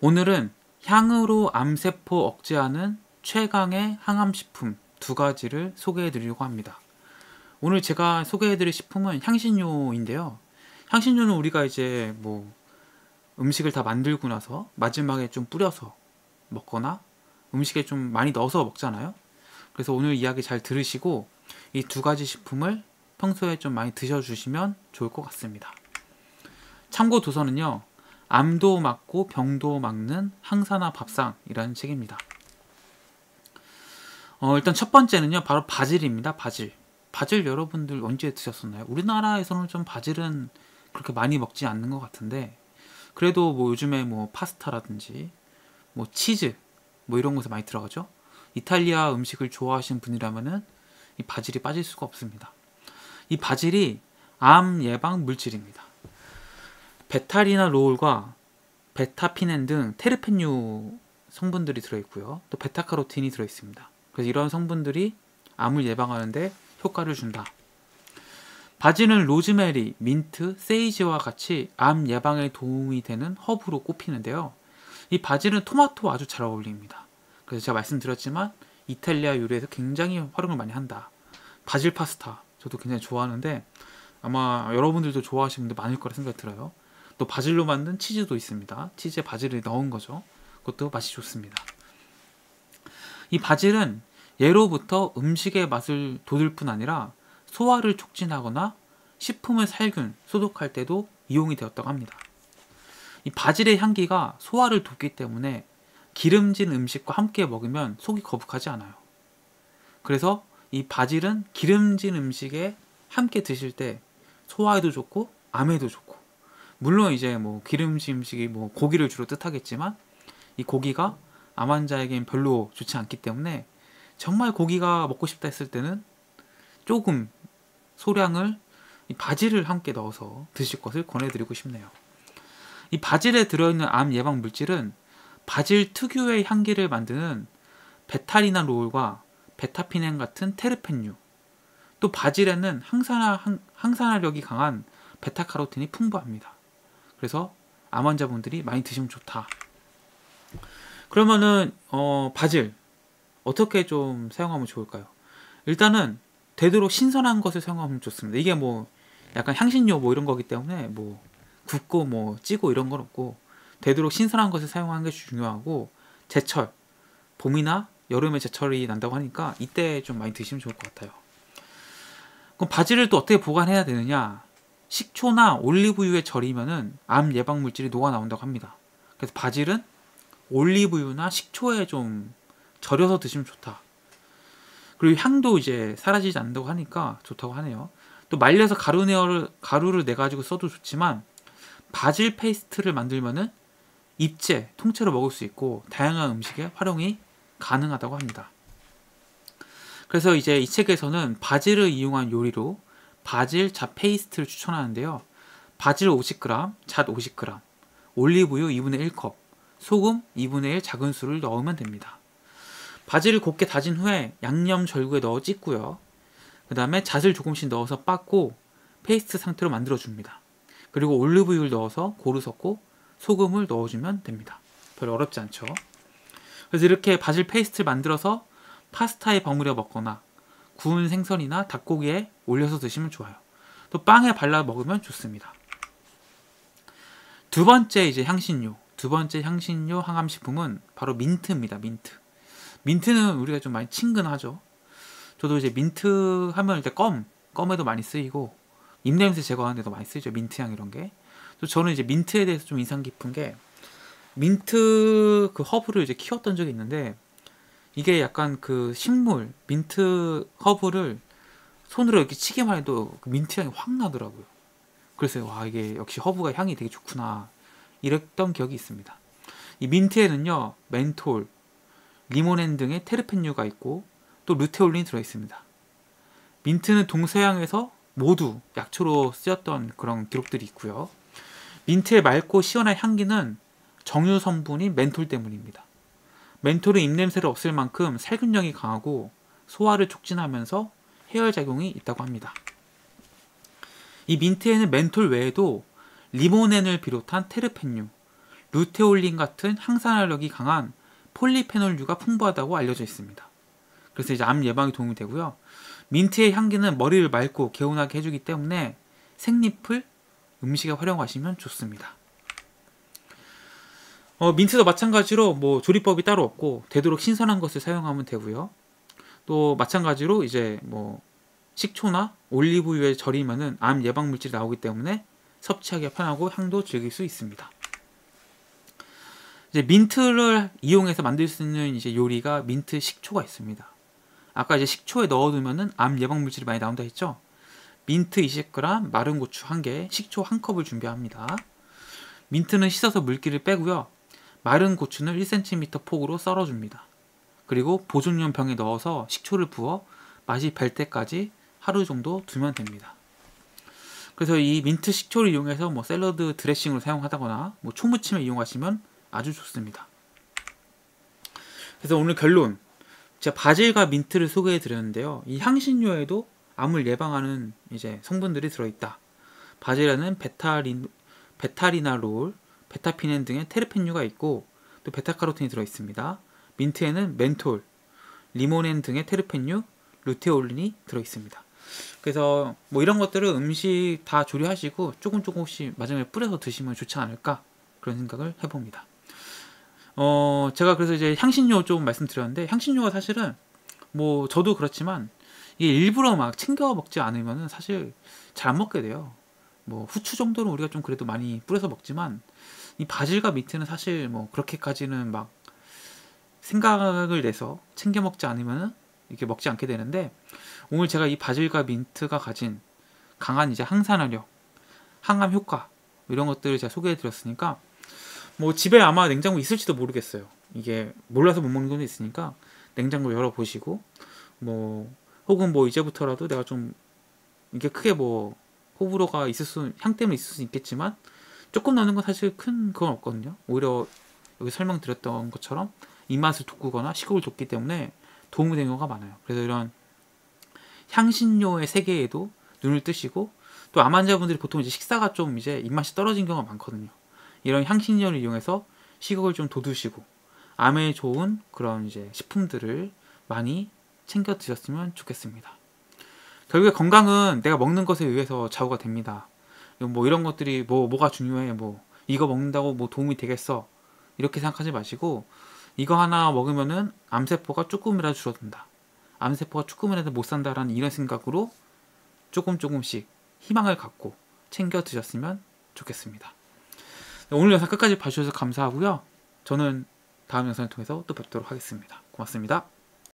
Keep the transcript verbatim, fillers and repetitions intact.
오늘은 향으로 암세포 억제하는 최강의 항암식품 두 가지를 소개해 드리려고 합니다. 오늘 제가 소개해 드릴 식품은 향신료인데요. 향신료는 우리가 이제 뭐 음식을 다 만들고 나서 마지막에 좀 뿌려서 먹거나 음식에 좀 많이 넣어서 먹잖아요. 그래서 오늘 이야기 잘 들으시고 이 두 가지 식품을 평소에 좀 많이 드셔주시면 좋을 것 같습니다. 참고 도서는요, 암도 막고 병도 막는 항산화 밥상이라는 책입니다. 어, 일단 첫 번째는요, 바로 바질입니다. 바질. 바질 여러분들 언제 드셨었나요? 우리나라에서는 좀 바질은 그렇게 많이 먹지 않는 것 같은데, 그래도 뭐 요즘에 뭐 파스타라든지 뭐 치즈 뭐 이런 곳에 많이 들어가죠. 이탈리아 음식을 좋아하시는 분이라면은 이 바질이 빠질 수가 없습니다. 이 바질이 암 예방 물질입니다. 베타리나롤과 베타피넨 등 테르펜류 성분들이 들어있고요. 또 베타카로틴이 들어있습니다. 그래서 이런 성분들이 암을 예방하는데 효과를 준다. 바질은 로즈메리, 민트, 세이지와 같이 암 예방에 도움이 되는 허브로 꼽히는데요. 이 바질은 토마토와 아주 잘 어울립니다. 그래서 제가 말씀드렸지만 이탈리아 요리에서 굉장히 활용을 많이 한다. 바질 파스타 저도 굉장히 좋아하는데 아마 여러분들도 좋아하시는 분들 많을 거라 생각이 들어요. 또 바질로 만든 치즈도 있습니다. 치즈에 바질을 넣은 거죠. 그것도 맛이 좋습니다. 이 바질은 예로부터 음식의 맛을 돋을 뿐 아니라 소화를 촉진하거나 식품을 살균, 소독할 때도 이용이 되었다고 합니다. 이 바질의 향기가 소화를 돕기 때문에 기름진 음식과 함께 먹으면 속이 거북하지 않아요. 그래서 이 바질은 기름진 음식에 함께 드실 때 소화에도 좋고 암에도 좋고, 물론 이제 뭐 기름진 음식이 뭐 고기를 주로 뜻하겠지만 이 고기가 암 환자에겐 별로 좋지 않기 때문에 정말 고기가 먹고 싶다 했을 때는 조금 소량을 이 바질을 함께 넣어서 드실 것을 권해드리고 싶네요. 이 바질에 들어있는 암 예방 물질은 바질 특유의 향기를 만드는 베타리나롤과 베타피넨 같은 테르펜류, 또 바질에는 항산화, 항, 항산화력이 강한 베타카로틴이 풍부합니다. 그래서 암 환자분들이 많이 드시면 좋다. 그러면은 어, 바질 어떻게 좀 사용하면 좋을까요? 일단은 되도록 신선한 것을 사용하면 좋습니다. 이게 뭐 약간 향신료 뭐 이런 거기 때문에 뭐 굽고 뭐 찌고 이런 건 없고 되도록 신선한 것을 사용하는 게 중요하고, 제철 봄이나 여름에 제철이 난다고 하니까 이때 좀 많이 드시면 좋을 것 같아요. 그럼 바질을 또 어떻게 보관해야 되느냐? 식초나 올리브유에 절이면은 암 예방 물질이 녹아 나온다고 합니다. 그래서 바질은 올리브유나 식초에 좀 절여서 드시면 좋다. 그리고 향도 이제 사라지지 않는다고 하니까 좋다고 하네요. 또 말려서 가루를 가루를 내 가지고 써도 좋지만 바질 페이스트를 만들면은 잎째 통째로 먹을 수 있고 다양한 음식에 활용이 가능하다고 합니다. 그래서 이제 이 책에서는 바질을 이용한 요리로 바질 잣 페이스트를 추천하는데요. 바질 오십 그램, 잣 오십 그램, 올리브유 이분의 일 컵, 소금 이분의 일 작은 술을 넣으면 됩니다. 바질을 곱게 다진 후에 양념 절구에 넣어 찢고요. 그 다음에 잣을 조금씩 넣어서 빻고 페이스트 상태로 만들어 줍니다. 그리고 올리브유를 넣어서 고루 섞고 소금을 넣어주면 됩니다. 별로 어렵지 않죠. 그래서 이렇게 바질 페이스트를 만들어서 파스타에 버무려 먹거나 구운 생선이나 닭고기에 올려서 드시면 좋아요. 또 빵에 발라 먹으면 좋습니다. 두 번째 이제 향신료, 두 번째 향신료 항암식품은 바로 민트입니다. 민트. 민트는 우리가 좀 많이 친근하죠. 저도 이제 민트 하면 이제 껌, 껌에도 많이 쓰이고 입냄새 제거하는 데도 많이 쓰이죠. 민트향 이런 게. 또 저는 이제 민트에 대해서 좀 인상 깊은 게, 민트 그 허브를 이제 키웠던 적이 있는데 이게 약간 그 식물 민트 허브를 손으로 이렇게 치기만 해도 그 민트 향이 확 나더라고요. 그래서 와, 이게 역시 허브가 향이 되게 좋구나 이랬던 기억이 있습니다. 이 민트에는요 멘톨, 리모넨 등의 테르펜류가 있고 또 루테올린이 들어있습니다. 민트는 동서양에서 모두 약초로 쓰였던 그런 기록들이 있고요. 민트의 맑고 시원한 향기는 정유 성분인 멘톨 때문입니다. 멘톨은 입냄새를 없앨 만큼 살균력이 강하고 소화를 촉진하면서 해열작용이 있다고 합니다. 이 민트에는 멘톨 외에도 리모넨을 비롯한 테르펜류, 루테올린 같은 항산화력이 강한 폴리페놀류가 풍부하다고 알려져 있습니다. 그래서 이제 암 예방에 도움이 되고요. 민트의 향기는 머리를 맑고 개운하게 해주기 때문에 생잎을 음식에 활용하시면 좋습니다. 어, 민트도 마찬가지로 뭐 조리법이 따로 없고 되도록 신선한 것을 사용하면 되고요. 또 마찬가지로 이제 뭐 식초나 올리브유에 절이면은 암 예방 물질이 나오기 때문에 섭취하기 편하고 향도 즐길 수 있습니다. 이제 민트를 이용해서 만들 수 있는 이제 요리가 민트 식초가 있습니다. 아까 이제 식초에 넣어두면은 암 예방 물질이 많이 나온다 했죠. 민트 이십 그램, 마른 고추 한 개, 식초 한 컵을 준비합니다. 민트는 씻어서 물기를 빼고요. 마른 고추는 일 센티미터 폭으로 썰어줍니다. 그리고 보존용 병에 넣어서 식초를 부어 맛이 별 때까지 하루 정도 두면 됩니다. 그래서 이 민트 식초를 이용해서 뭐 샐러드 드레싱으로 사용하다거나 뭐 초무침에 이용하시면 아주 좋습니다. 그래서 오늘 결론, 제가 바질과 민트를 소개해 드렸는데요. 이 향신료에도 암을 예방하는 이제 성분들이 들어있다. 바질에는 베타린, 베타리나롤, 베타피넨 등의 테르펜류가 있고 또 베타카로틴이 들어있습니다. 민트에는 멘톨, 리모넨 등의 테르펜류, 루테올린이 들어있습니다. 그래서 뭐 이런 것들을 음식 다 조리하시고 조금 조금씩 마지막에 뿌려서 드시면 좋지 않을까 그런 생각을 해봅니다. 어 제가 그래서 이제 향신료 좀 말씀드렸는데 향신료가 사실은 뭐 저도 그렇지만 이게 일부러 막 챙겨 먹지 않으면은 사실 잘 안 먹게 돼요. 뭐 후추 정도는 우리가 좀 그래도 많이 뿌려서 먹지만 이 바질과 민트는 사실 뭐 그렇게까지는 막 생각을 내서 챙겨 먹지 않으면은 이렇게 먹지 않게 되는데 오늘 제가 이 바질과 민트가 가진 강한 이제 항산화력, 항암 효과 이런 것들을 제가 소개해 드렸으니까 뭐 집에 아마 냉장고 있을지도 모르겠어요. 이게 몰라서 못 먹는 경우도 있으니까 냉장고 열어 보시고 뭐 혹은 뭐 이제부터라도 내가 좀 이게 크게 뭐 호불호가 있을 수 향 때문에 있을 수 있겠지만 조금 넣는 건 사실 큰 그건 없거든요. 오히려 여기 설명드렸던 것처럼 입맛을 돋구거나 식욕을 돋기 때문에 도움이 되는 경우가 많아요. 그래서 이런 향신료의 세계에도 눈을 뜨시고 또 암 환자분들이 보통 이제 식사가 좀 이제 입맛이 떨어진 경우가 많거든요. 이런 향신료를 이용해서 식욕을 좀 돋우시고 암에 좋은 그런 이제 식품들을 많이 챙겨 드셨으면 좋겠습니다. 결국에 건강은 내가 먹는 것에 의해서 좌우가 됩니다. 뭐 이런 것들이 뭐 뭐가 중요해, 뭐 이거 먹는다고 뭐 도움이 되겠어 이렇게 생각하지 마시고 이거 하나 먹으면은 암세포가 조금이라도 줄어든다, 암세포가 조금이라도 못 산다라는 이런 생각으로 조금 조금씩 희망을 갖고 챙겨 드셨으면 좋겠습니다. 오늘 영상 끝까지 봐주셔서 감사하고요. 저는 다음 영상을 통해서 또 뵙도록 하겠습니다. 고맙습니다.